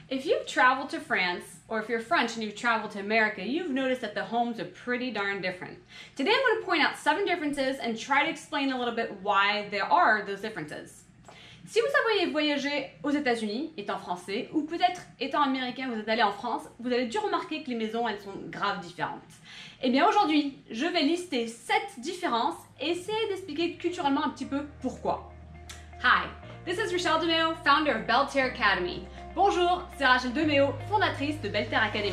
If you've traveled to France, or if you're French and you've traveled to America, you've noticed that the homes are pretty darn different. Today I'm going to point out 7 differences and try to explain a little bit why there are those differences. Si vous avez voyagé aux États-Unis, étant français, ou peut-être étant américain, vous êtes allé en France, vous avez dû remarquer que les maisons, elles sont grave différentes. Eh bien aujourd'hui, je vais lister 7 différences et essayer d'expliquer culturellement un petit peu pourquoi. Hi, this is Rachelle DeMeo, founder of Belle Terre Academy. Bonjour, c'est Rachelle DeMeo, fondatrice de Belle Terre Academy.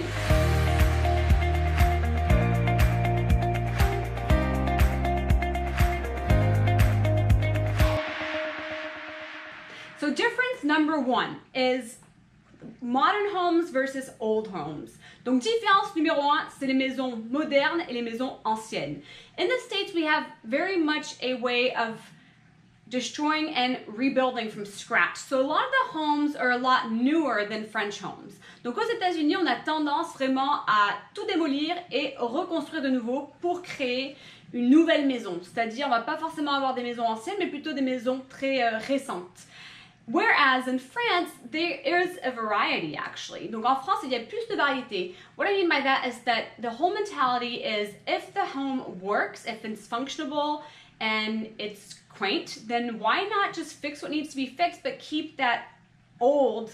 So difference number 1 is modern homes versus old homes. Donc différence numéro 1, c'est les maisons modernes et les maisons anciennes. In the States, we have very much a way of destroying and rebuilding from scratch. So a lot of the homes are a lot newer than French homes. Donc aux États-Unis, on a tendance vraiment à tout démolir et reconstruire de nouveau pour créer une nouvelle maison. C'est-à-dire, on va pas forcément avoir des maisons anciennes, mais plutôt des maisons très récentes. Whereas in France, there is a variety actually. Donc en France, il y a plus de variété. What I mean by that is that the whole mentality is if the home works, if it's functional and it's quaint, then why not just fix what needs to be fixed but keep that old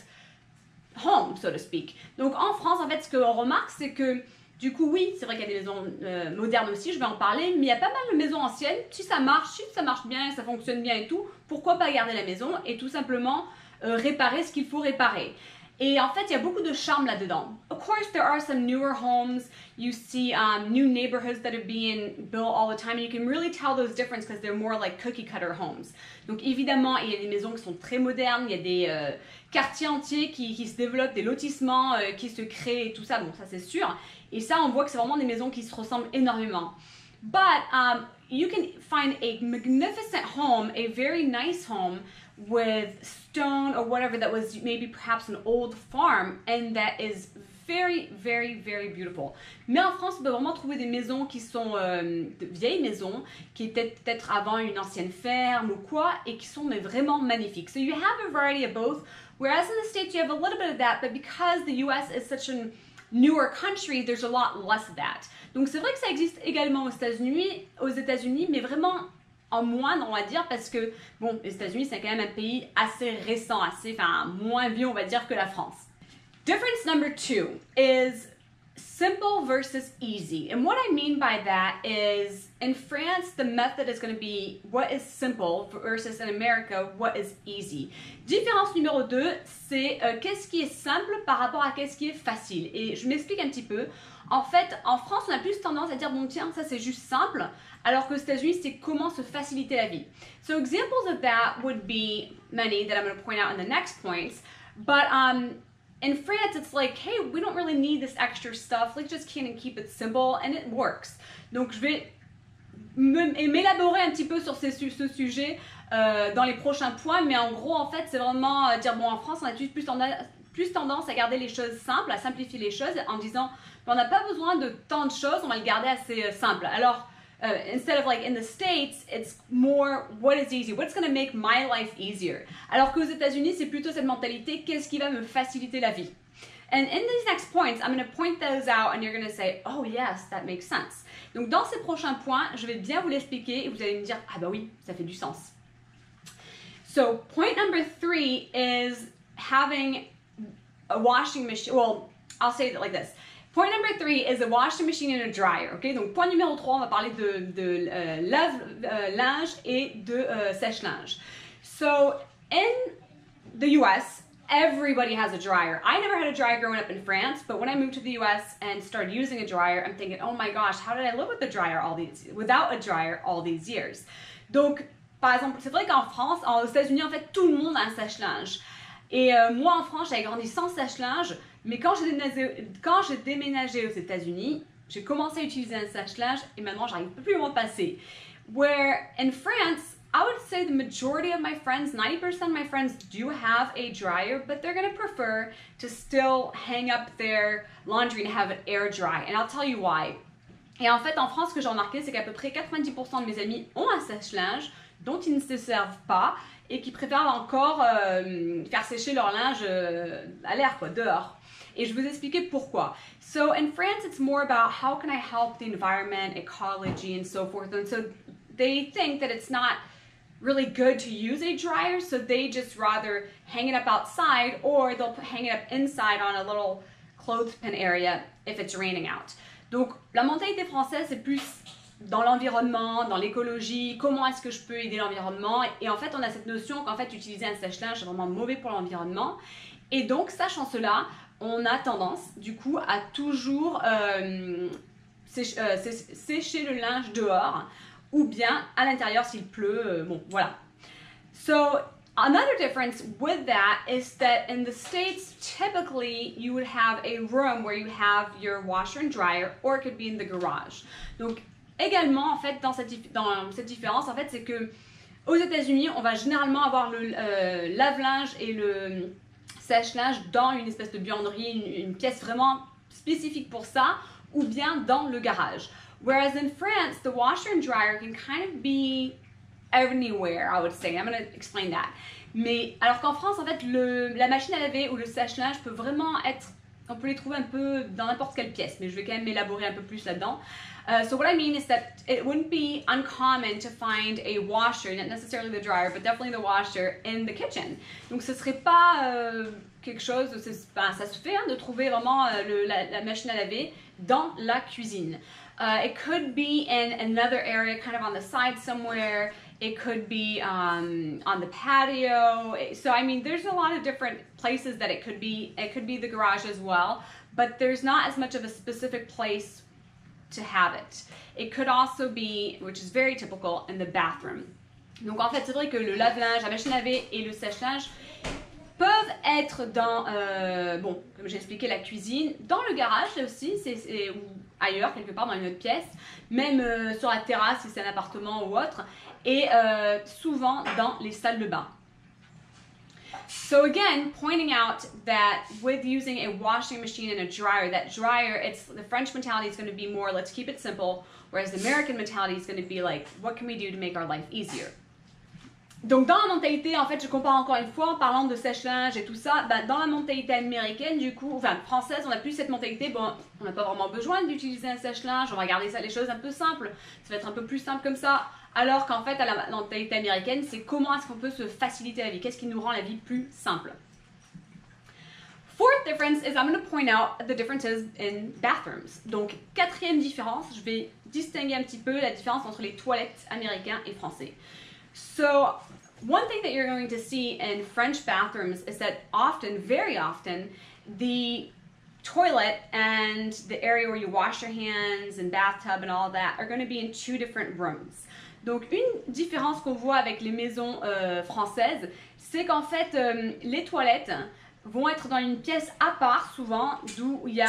home, so to speak. Donc en France, en fait, ce qu'on remarque, c'est que du coup, oui, c'est vrai qu'il y a des maisons modernes aussi, je vais en parler, mais il y a pas mal de maisons anciennes. Si ça marche bien, ça fonctionne bien et tout, pourquoi pas garder la maison et tout simplement réparer ce qu'il faut réparer. Et en fait, il y a beaucoup de charme là-dedans. Of course, there are some newer homes. You see new neighborhoods that are being built all the time. And you can really tell those differences because they're more like cookie cutter homes. Donc évidemment, il y a des maisons qui sont très modernes. Il y a des quartiers entiers qui se développent, des lotissements qui se créent et tout ça. Bon, ça c'est sûr. Et ça, on voit que c'est vraiment des maisons qui se ressemblent énormément. But you can find a magnificent home, a very nice home with stone or whatever that was maybe perhaps an old farm and that is very, very, very beautiful. Mais en France, on peut vraiment trouver des maisons qui sont de vieilles maisons, qui étaient peut-être avant une ancienne ferme ou quoi, et qui sont mais vraiment magnifiques. So you have a variety of both, whereas in the States you have a little bit of that, but because the US is such a newer country, there's a lot less of that. Donc c'est vrai que ça existe également aux États-Unis, mais vraiment en moindre, on va dire, parce que, bon, les États-Unis, c'est quand même un pays assez récent, moins vieux, on va dire, que la France. Difference number 2 is simple versus easy. And what I mean by that is, in France, the method is going to be what is simple versus in America, what is easy. Différence numéro 2, c'est qu'est-ce qui est simple par rapport à qu'est-ce qui est facile. Et je m'explique un petit peu. En fait, en France, on a plus tendance à dire, bon tiens, ça c'est juste simple, alors qu'aux États-Unis, c'est comment se faciliter la vie. So examples of that would be many that I'm going to point out in the next points, but in France, it's like, hey, we don't really need this extra stuff, let's just kind of keep it simple, and it works. Donc je vais m'élaborer un petit peu sur ce sujet dans les prochains points, mais en gros, en fait, c'est vraiment dire, bon, en France, on a plus tendance à garder les choses simples, à simplifier les choses en disant on n'a pas besoin de tant de choses, on va le garder assez simple. Alors, instead of like in the States, it's more what is easy, what's going to make my life easier. Alors qu'aux États-Unis, c'est plutôt cette mentalité, qu'est-ce qui va me faciliter la vie. And in these next points, I'm going to point those out and you're going to say, oh yes, that makes sense. Donc dans ces prochains points, je vais bien vous l'expliquer et vous allez me dire, ah bah oui, ça fait du sens. So point number 3 is having a washing machine. Well, I'll say it like this. Point number 3 is a washing machine and a dryer. Okay? Donc point numéro 3, on va parler de lave-linge et de sèche-linge. So in the US, everybody has a dryer. I never had a dryer growing up in France, but when I moved to the US and started using a dryer, I'm thinking, oh my gosh, how did I live without a dryer all these years? Donc, par exemple, c'est vrai qu'en France, aux États-Unis, en fait, tout le monde a un sèche-linge. Et moi, en France, j'avais grandi sans sèche-linge, mais quand j'ai déménagé aux États-Unis, j'ai commencé à utiliser un sèche-linge et maintenant, j'arrive plus à m'en passer. Where in France, I would say the majority of my friends, 90% of my friends do have a dryer, but they're going to prefer to still hang up their laundry and have it air dry. And I'll tell you why. Et en fait, en France, ce que j'ai remarqué, c'est qu'à peu près 90% de mes amis ont un sèche-linge dont ils ne se servent pas et qui préfèrent encore faire sécher leur linge à l'air, quoi, dehors. Et je vais vous expliquer pourquoi. So in France, it's more about how can I help the environment, ecology, and so forth. And so they think that it's not really good to use a dryer, so they just rather hang it up outside, or they'll hang it up inside on a little clothespin area if it's raining out. Donc la mentalité française, c'est plus dans l'environnement, dans l'écologie, comment est-ce que je peux aider l'environnement. Et en fait, on a cette notion qu'en fait, utiliser un sèche-linge, c'est vraiment mauvais pour l'environnement. Et donc, sachant cela, on a tendance, du coup, à toujours sécher le linge dehors, ou bien à l'intérieur s'il pleut, bon, voilà. So, another difference with that is that in the States, typically, you would have a room where you have your washer and dryer, or it could be in the garage. Donc, également, en fait, dans cette différence, en fait, c'est que aux États-Unis, on va généralement avoir le lave-linge et le sèche-linge dans une espèce de buanderie, une pièce vraiment spécifique pour ça, ou bien dans le garage. Whereas in France, the washer and dryer can kind of be anywhere, I would say. I'm going to explain that. Mais alors qu'en France, en fait, la machine à laver ou le sèche-linge peut vraiment être, on peut les trouver un peu dans n'importe quelle pièce, mais je vais quand même m'élaborer un peu plus là-dedans. So what I mean is that it wouldn't be uncommon to find a washer, not necessarily the dryer, but definitely the washer in the kitchen. Donc ce serait pas quelque chose, ça se fait de trouver vraiment la machine à laver dans la cuisine. It could be in another area, kind of on the side somewhere. It could be on the patio. So I mean, there's a lot of different places that it could be. It could be the garage as well, but there's not as much of a specific place to have it. It could also be, which is very typical, in the bathroom. Donc en fait, c'est vrai que le lave-linge, la machine à laver et le sèche-linge peuvent être dans, bon, comme j'ai expliqué, la cuisine, dans le garage aussi, ou ailleurs, quelque part dans une autre pièce, même sur la terrasse si c'est un appartement ou autre, et souvent dans les salles de bain. So again, pointing out that with using a washing machine and a dryer, that dryer, the French mentality is going to be more, let's keep it simple, whereas the American mentality is going to be like, what can we do to make our life easier? Donc dans la mentalité, en fait, je compare encore une fois en parlant de sèche-linge et tout ça, bah, dans la mentalité américaine, du coup, enfin française, on n'a plus cette mentalité, bon, on n'a pas vraiment besoin d'utiliser un sèche-linge, on va garder ça, les choses un peu simples, ça va être un peu plus simple comme ça, alors qu'en fait, à la mentalité américaine, c'est comment est-ce qu'on peut se faciliter la vie, qu'est-ce qui nous rend la vie plus simple. Fourth difference is I'm going to point out the differences in bathrooms. Donc, quatrième différence, je vais distinguer un petit peu la différence entre les toilettes américains et français. So, one thing that you're going to see in French bathrooms is that often, very often, the toilet and the area where you wash your hands and bathtub and all that are going to be in two different rooms. Donc, une différence qu'on voit avec les maisons françaises, c'est qu'en fait, les toilettes vont être dans une pièce à part, souvent, d'où il y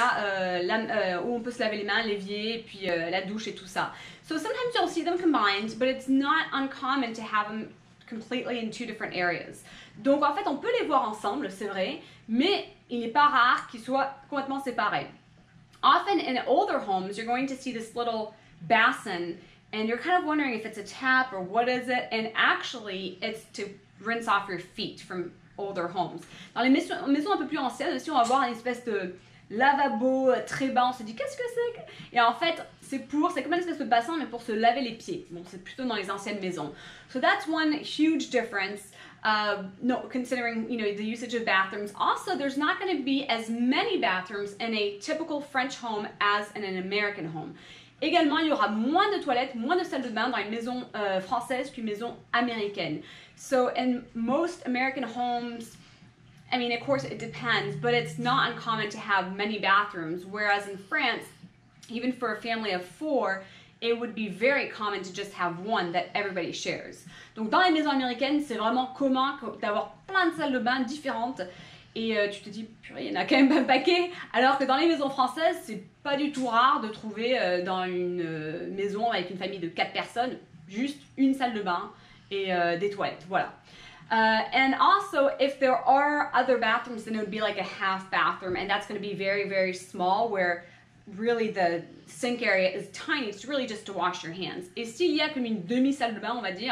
a où on peut se laver les mains, l'évier, puis la douche et tout ça. So sometimes you'll see them combined, but it's not uncommon to have them completely in two different areas. Donc en fait, on peut les voir ensemble, c'est vrai, mais il n'est pas rare qu'ils soient complètement séparés. Often in older homes, you're going to see this little basin, and you're kind of wondering if it's a tap or what is it, and actually it's to rinse off your feet from older homes. Dans les maisons un peu plus anciennes aussi, on va voir une espèce de lavabo très bas, on se dit qu'est-ce que c'est? Et en fait, c'est comme une espèce de bassin, mais pour se laver les pieds. Bon, c'est plutôt dans les anciennes maisons. So that's one huge difference. No, considering the usage of bathrooms. Also, there's not going to be as many bathrooms in a typical French home as in an American home. Également, il y aura moins de toilettes, moins de salles de bain dans les maisons françaises qu'une maison américaine. So in most American homes, I mean, of course it depends, but it's not uncommon to have many bathrooms, whereas in France, even for a family of 4, it would be very common to just have one that everybody shares. Donc dans les maisons américaines, c'est vraiment commun d'avoir plein de salles de bain différentes et tu te dis, purée, il y en a quand même un paquet, alors que dans les maisons françaises, c'est pas du tout rare de trouver dans une maison avec une famille de 4 personnes, juste une salle de bain et des toilettes, voilà. And also, if there are other bathrooms, then it would be like a half bathroom, and that's going to be very, very small, where really the sink area is tiny. It's really just to wash your hands. Et s'il y a comme une demi-salle de bain, on va dire,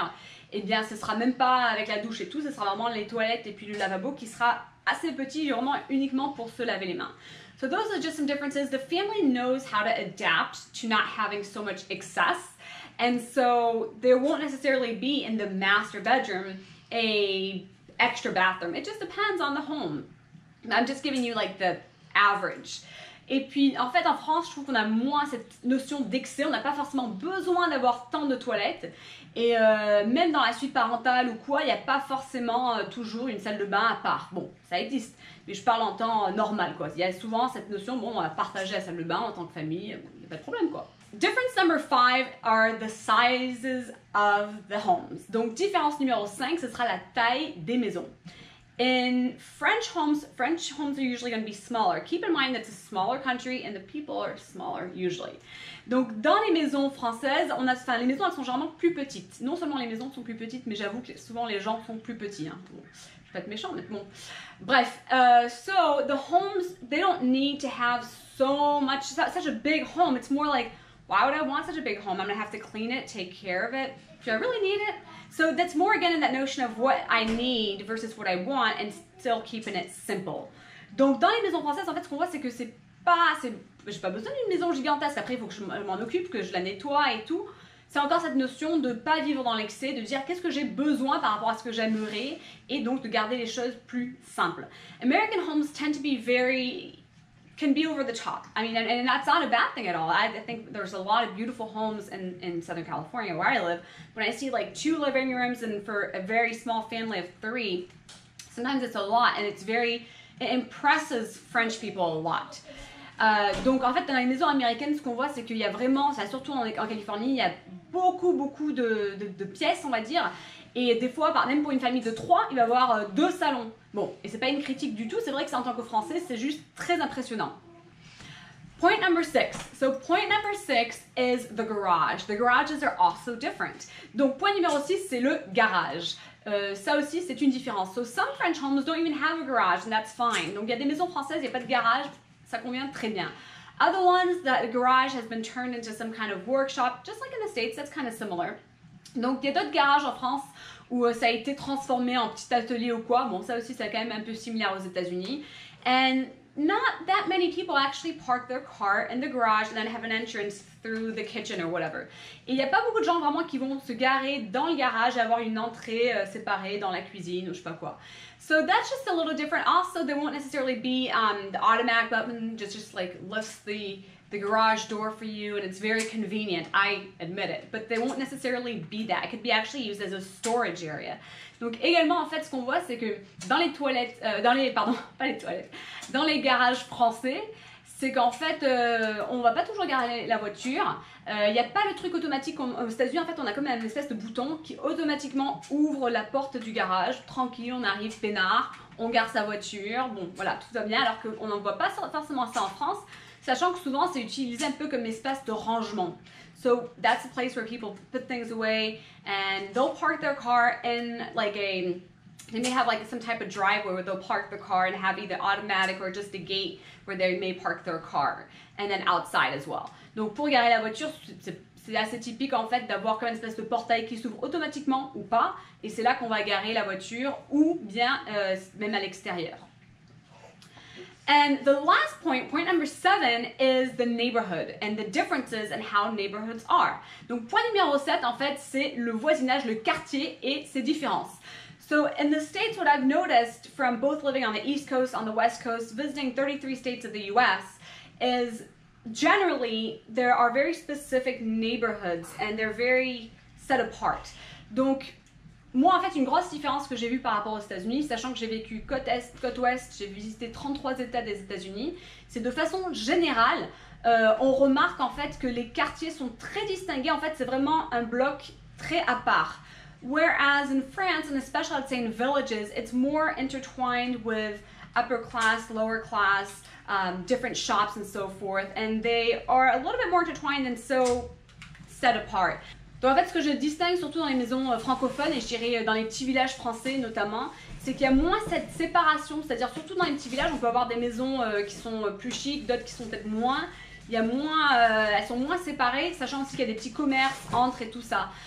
eh bien ce sera même pas avec la douche et tout, ce sera vraiment les toilettes et puis le lavabo qui sera assez petit, vraiment uniquement pour se laver les mains. So those are just some differences. The family knows how to adapt to not having so much excess. And so there won't necessarily be in the master bedroom a extra bathroom. It just depends on the home. I'm just giving you like the average. Et puis, en fait, en France, je trouve qu'on a moins cette notion d'excès. On n'a pas forcément besoin d'avoir tant de toilettes. Et même dans la suite parentale ou quoi, il n'y a pas forcément toujours une salle de bain à part. Bon, ça existe, mais je parle en temps normal, quoi. Il y a souvent cette notion, bon, on va partager la salle de bain en tant que famille, il n'y a pas de problème, quoi. Difference number 5 are the sizes of the homes. Donc, différence numéro 5, ce sera la taille des maisons. In French homes are usually going to be smaller. Keep in mind that it's a smaller country and the people are smaller usually. Donc dans les maisons françaises, les maisons elles sont généralement plus petites. Non seulement les maisons sont plus petites, mais j'avoue que souvent les gens sont plus petits. Hein. Bon, je vais pas être méchant, mais bon. Bref, so the homes, they don't need to have so much, such a big home. It's more like, why would I want such a big home? I'm going to have to clean it, take care of it. Do I really need it? So that's more again in that notion of what I need versus what I want and still keeping it simple. Donc dans les maisons françaises, en fait, ce qu'on voit, c'est que j'ai pas besoin d'une maison gigantesque. Après, il faut que je m'en occupe, que je la nettoie et tout. C'est encore cette notion de pas vivre dans l'excès, de dire qu'est-ce que j'ai besoin par rapport à ce que j'aimerais et donc de garder les choses plus simples. American homes tend to be can be over the top. I mean, and that's not a bad thing at all. I think there's a lot of beautiful homes in Southern California where I live. When I see like 2 living rooms and for a very small family of 3, sometimes it's a lot and it impresses French people a lot. Donc en fait dans les maisons américaines ce qu'on voit c'est qu'il y a vraiment, surtout en Californie, il y a beaucoup de pièces on va dire. Et des fois, même pour une famille de 3, il va y avoir 2 salons. Bon, et c'est pas une critique du tout, c'est vrai que c'est en tant que Français, c'est juste très impressionnant. Point number 6. So point number 6 is the garage. The garages are also different. Donc point numéro 6, c'est le garage. Ça aussi, c'est une différence. So some French homes don't even have a garage, and that's fine. Donc il y a des maisons françaises, il n'y a pas de garage, ça convient très bien. Other ones, that the garage has been turned into some kind of workshop, just like in the States, that's kind of similar. Donc, il y a d'autres garages en France où ça a été transformé en petit atelier ou quoi. Bon, ça aussi, c'est quand même un peu similaire aux États-Unis. And not that many people actually park their car in the garage and then have an entrance through the kitchen or whatever. Et il n'y a pas beaucoup de gens vraiment qui vont se garer dans le garage et avoir une entrée séparée dans la cuisine ou je sais pas quoi. So that's just a little different. Also, there won't necessarily be the automatic button just like lifts the garage door for you, and it's very convenient, I admit it, but they won't necessarily be that. It could be actually used as a storage area. Donc également, en fait, ce qu'on voit, c'est que dans les toilettes, dans les garages français, c'est qu'en fait, on va pas toujours garer la voiture. Il n'y a pas le truc automatique aux États-Unis. En fait, on a comme une espèce de bouton qui automatiquement ouvre la porte du garage. Tranquille, on arrive peinard, on gare sa voiture. Bon, voilà, tout va bien. Alors qu'on n'en voit pas forcément ça en France. Sachant que souvent c'est utilisé un peu comme espace de rangement. So that's a place where people put things away and they'll park their car in like they may have like some type of driveway where they'll park the car and have either automatic or just a gate where they may park their car and then outside as well. Donc pour garer la voiture, c'est assez typique en fait d'avoir comme une espèce de portail qui s'ouvre automatiquement ou pas et c'est là qu'on va garer la voiture ou bien même à l'extérieur. And the last point number 7, is the neighborhood and the differences in how neighborhoods are. Donc point numéro 7, en fait, c'est le voisinage, le quartier et ses différences. So in the States, what I've noticed from both living on the East Coast, on the West Coast, visiting 33 states of the US, is generally there are very specific neighborhoods and they're very set apart. Donc, moi, en fait, une grosse différence que j'ai vue par rapport aux États-Unis, sachant que j'ai vécu côte Est, côte Ouest, j'ai visité 33 États des États-Unis, c'est de façon générale, on remarque en fait que les quartiers sont très distingués. En fait, c'est vraiment un bloc très à part. Whereas in France, and especially I'd say in villages, it's more intertwined with upper class, lower class, different shops and so forth, and they are a little bit more intertwined and so set apart. Donc en fait, ce que je distingue surtout dans les maisons francophones, et je dirais dans les petits villages français notamment, c'est qu'il y a moins cette séparation, c'est-à-dire surtout dans les petits villages, on peut avoir des maisons qui sont plus chics, d'autres qui sont peut-être moins, il y a moins, elles sont moins séparées, sachant aussi qu'il y a des petits commerces entre et tout ça.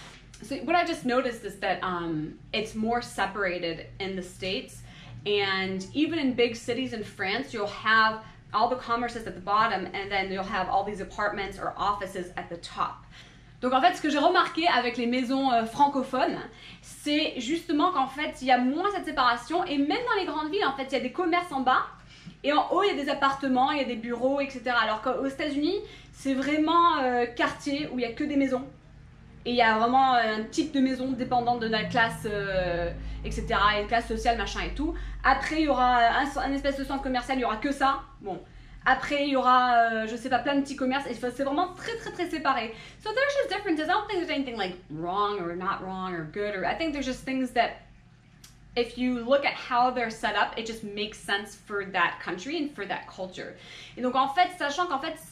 So what I just noticed is that it's more separated in the States, and even in big cities in France, you'll have all the commerces at the bottom, and then you'll have all these apartments or offices at the top. Donc en fait, ce que j'ai remarqué avec les maisons francophones, c'est justement qu'en fait, il y a moins cette séparation, et même dans les grandes villes, en fait, il y a des commerces en bas, et en haut, il y a des appartements, il y a des bureaux, etc. Alors qu'aux États-Unis, c'est vraiment quartier où il n'y a que des maisons. Et il y a vraiment un type de maison dépendant de la classe, etc. Et classe sociale, machin et tout. Après, il y aura un espèce de centre commercial, il n'y aura que ça. Bon. Après, il y aura, je sais pas, plein de petits commerces. Et c'est vraiment très, très, très séparé. So there's just differences. I don't think there's anything like wrong or not wrong or good. Or I think there's just things that, if you look at how they're set up, it just makes sense for that country and for that culture. Et donc, en fait, sachant qu'en fait,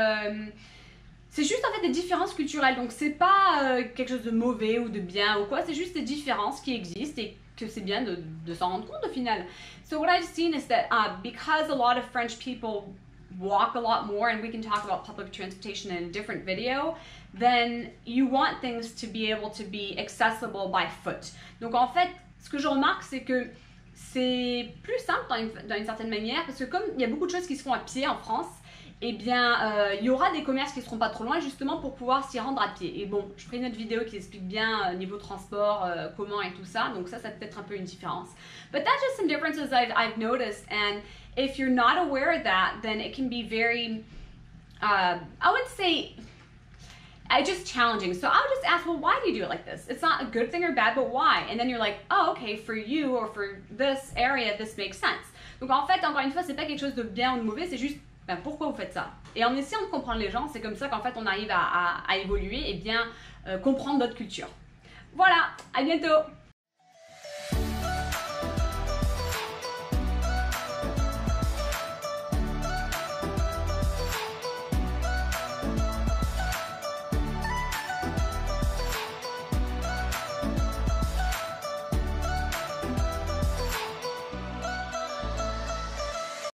c'est juste en fait des différences culturelles, donc c'est pas quelque chose de mauvais ou de bien ou quoi, c'est juste des différences qui existent et que c'est bien de s'en rendre compte au final. So what I've seen is that because a lot of French people walk a lot more, and we can talk about public transportation in a different video, then you want things to be able to be accessible by foot. Donc en fait, ce que je remarque, c'est que c'est plus simple dans une certaine manière, parce que comme il y a beaucoup de choses qui se font à pied en France, eh bien, il y aura des commerces qui ne seront pas trop loin, justement pour pouvoir s'y rendre à pied. Et bon, je ferai une autre vidéo qui explique bien niveau transport, comment et tout ça, donc ça peut être un peu une différence. But that's just some differences I've noticed, and if you're not aware of that, then it can be very, I would say, just challenging. So I'll just ask, well, why do you do it like this? It's not a good thing or bad, but why? And then you're like, oh, okay, for you or for this area, this makes sense. Donc en fait, encore une fois, c'est pas quelque chose de bien ou de mauvais, c'est juste pourquoi vous faites ça? Et en essayant de comprendre les gens, c'est comme ça qu'en fait on arrive à évoluer et bien comprendre notre culture. Voilà, à bientôt!